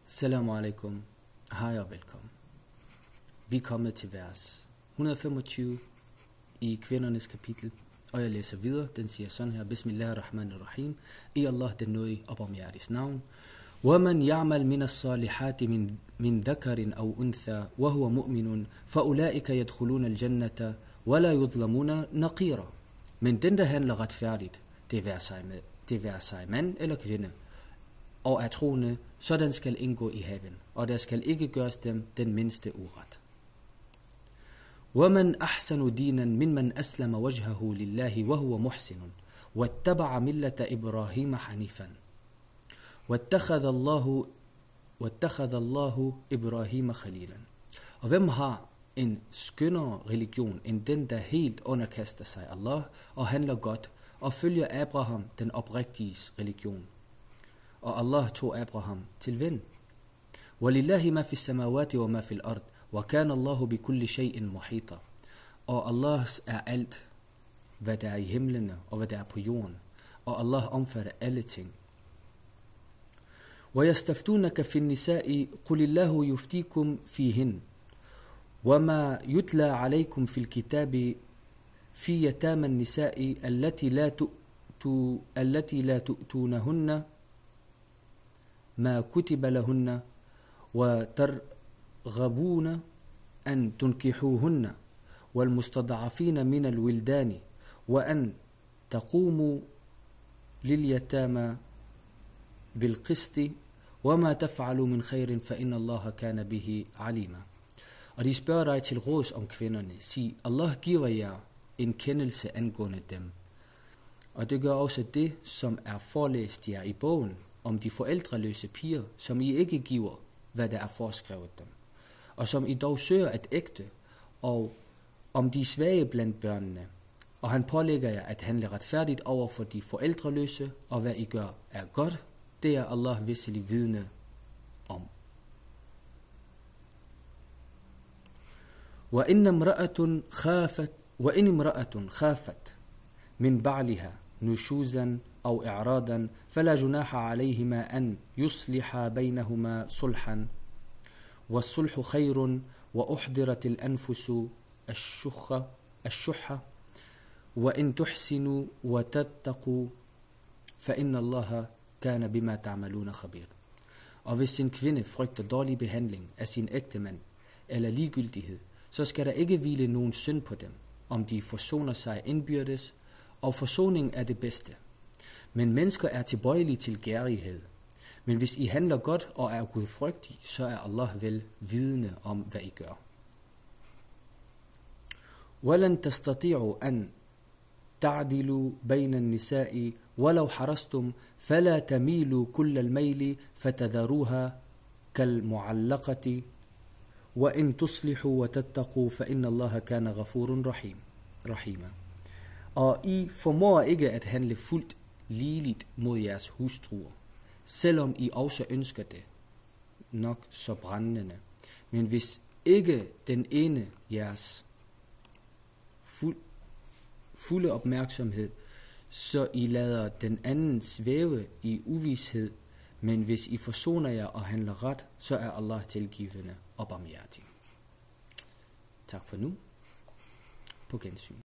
Assalamu alaikum. Hej og velkommen. Vi er kommet til vers 125 i kvindernes kapitel, og jeg læser videre. Den siger sådan her: Bismillahirrahmanirrahim. I Allah den nådige og barmhjertiges navn. وَمَنْ يَعْمَلْ مِنَ الصَّالِحَاتِ مِنْ ذَكَرٍ أَوْ أُنْثَى وَهُوَ مُؤْمِنٌ فَأُولَئِكَ يَدْخُلُونَ الْجَنَّةَ وَلَا يُظْلَمُونَ نَقِيرًا. Men den, der handler retfærdigt, det være sig mand eller kvinde, og er troende, sådan skal indgå i haven, og der skal ikke gøres dem den mindste uret. وَمَنْ أَحْسَنُ دِينًا مِمَّنْ أَسْلَمَ وَجْهَهُ لِلَّهِ وَهُوَ مُحْسِنٌ وَاتَّبَعَ مِلَّةَ إِبْرَاهِيمَ حَنِيفًا وَاتَّخَذَ اللَّهُ إِبْرَاهِيمَ خَلِيلًا. Og hvem har en skønnere religion end den, der helt underkaster sig Allah og handler godt og følger Abraham, den oprigtiges religion? Og Allah tog Abraham til ven. وَلِلَّهِ مَا فِي السَّمَاوَاتِ وَمَا فِي الْأَرْضِ وَكَانَ اللَّهُ بِكُلِّ شَيْءٍ مُحِيطًا. Og Allahs er alt, hvad der er i himlene og hvad der er på jorden. Og Allah omfatter alle ting. وَيَسْتَفْتُونَكَ فِي النِّسَاءِ قُلِ اللَّهُ يُفْتِيكُمْ فِيهِنَّ وَمَا يُتْلَى عَلَيْكُمْ فِي الْكِتَابِ فِي يَتَامَى النِّسَاءِ التي لا تؤتونهن ما كتب لهن وترغبون أن تنكحوهن والمستضعفين من الولدان وأن تقوموا لليتامى بالقسط وما تفعلوا من خير فإن الله كان به عليما. Og de spørger dig til råds om kvinderne. Sig, Allah giver jer en kendelse angående dem. Og det gør også det, som er forelæst jer i bogen om de forældreløse piger, som I ikke giver, hvad der er foreskrevet dem, og som I dog søger at ægte, og om de svage blandt børnene. Og han pålægger jer at handle retfærdigt over for de forældreløse, og hvad I gør er godt, det er Allah visselig vidne om. وَإِنْ امْرَأَةٌ خَافَتْ مِنْ بَعْلِهَا نشوزا أو إعراضا فلا جناح عليهما أن يصلحا بينهما صلحا والصلح خير وأحضرت الأنفس الشح وإن تحسنوا وتتقوا فإن الله كان بما تعملون خبير. Og hvis en kvinde frygter dårlig behandling af sin ægtemand eller ligegyldighed, så skal der ikke hvile nogen synd på dem, om de forsoner sig indbyrdes, og forsoning er det bedste. Men mennesker er tilbøjelige til gærighed. Men hvis I handler godt og er gudfrygtige, så er Allah vel vidende om, hvad I gør. وَلَنْ تَسْتَطِيعُوا أَنْ تَعْدِلُوا بَيْنَ النِّسَاءِ وَلَوْ حَرَصْتُمْ فَلَا تَمِيلُوا كُلَّ الْمَيْلِ فَتَذَرُوهَا كَالْمُعَلَّقَةِ وَإِنْ تُصْلِحُوا وَتَتَّقُوا فَإِنَّ اللَّهَ كَانَ غَفُورٌ رَحِيمًا. Og I formår ikke at handle fuldt ligeligt mod jeres hustruer, selvom I også ønsker det nok så brændende. Men hvis ikke den ene jeres fulde opmærksomhed, så I lader den anden svæve i uvished. Men hvis I forsoner jer og handler ret, så er Allah tilgivende og barmhjertig. Tak for nu. På gensyn.